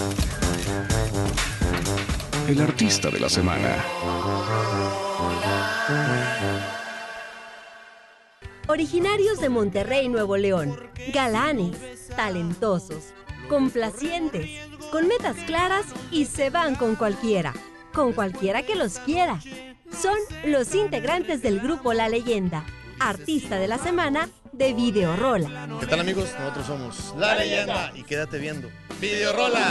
El artista de la semana. Originarios de Monterrey, Nuevo León, galanes, talentosos, complacientes, con metas claras y se van con cualquiera que los quiera. Son los integrantes del grupo La Leyenda, artista de la semana de Videorola. ¿Qué tal, amigos? Nosotros somos La Leyenda y quédate viendo Videorola.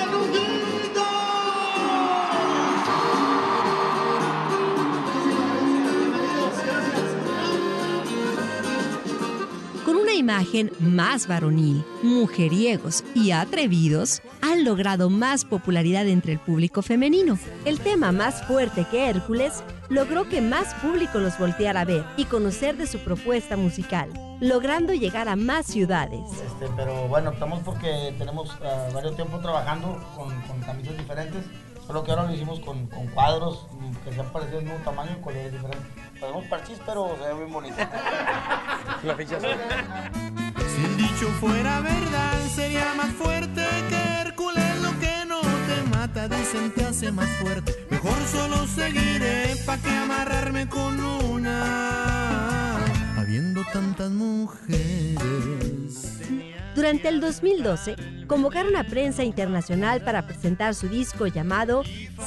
Con una imagen más varonil, mujeriegos y atrevidos, han logrado más popularidad entre el público femenino. El tema más fuerte que Hércules logró que más público los volteara a ver y conocer de su propuesta musical, logrando llegar a más ciudades. Pero bueno, optamos porque tenemos varios tiempos trabajando con camisas diferentes, solo que ahora lo hicimos con cuadros que sean parecidos del mismo tamaño y colores diferentes. Podemos parchís, pero se ve muy bonito. La ficha azul. Si el dicho fuera verdad, sería más fuerte que Hércules. Lo que no te mata, dicen te hace más fuerte. Mejor solo seguiré, pa' que amarrarme con una, habiendo tantas mujeres. Durante el 2012, convocaron a prensa internacional para presentar su disco llamado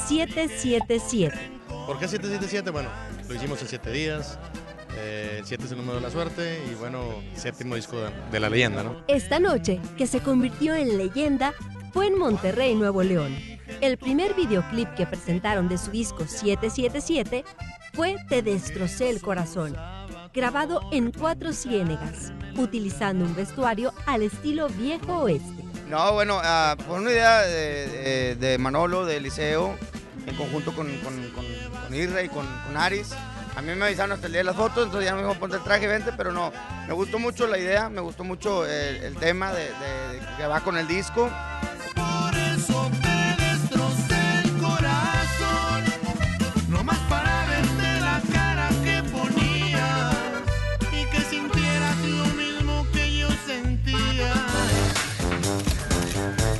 777. ¿Por qué 777? Bueno, lo hicimos en 7 días. El 7 es el número de la suerte y bueno, séptimo disco de La Leyenda, ¿no? Esta noche, que se convirtió en leyenda, fue en Monterrey, Nuevo León. El primer videoclip que presentaron de su disco 777 fue Te destrocé el corazón, grabado en 4 ciénegas, utilizando un vestuario al estilo viejo oeste. No, bueno, fue una idea de Manolo, de Eliseo, en conjunto con Irra y con Aris. A mí me avisaron hasta el día de las fotos, entonces ya me dijo ponte el traje, vente, pero no. Me gustó mucho la idea, me gustó mucho el tema que va con el disco. Por eso te destrocé el corazón, nomás para verte la cara que ponía y que sintieras lo mismo que yo sentía.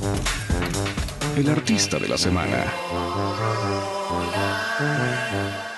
El artista de la semana.